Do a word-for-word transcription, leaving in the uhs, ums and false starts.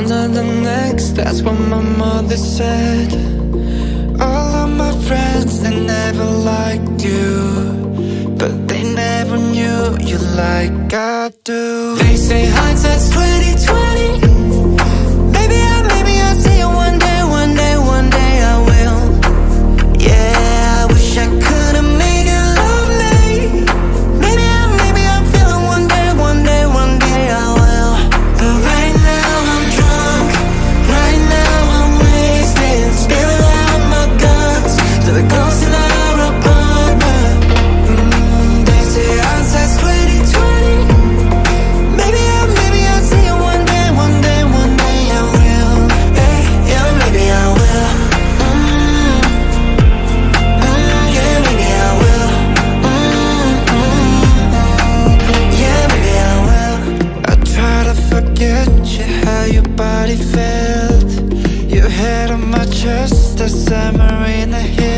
to the next, that's what my mother said. All of my friends, they never liked you, but they never knew you like I do. They say hindsight's twenty twenty. Maybe I, maybe I'll see you one day, one day, one day I will. Yeah, I wish I could've made you love me. Maybe I, maybe I'm feeling one day, one day, one day I will. But right now I'm drunk, right now I'm wasted, spilling out my guts to the ghost in our apartment. mm, They say hindsight's twenty twenty. Maybe I, maybe I'll see you one day, one day, one day I will. Hey, yeah, maybe I will. mm, mm, Yeah, maybe I will. mm, mm, Yeah, maybe I will. I try to forget you, how your body felt. Your head on my chest, a summer in the hill.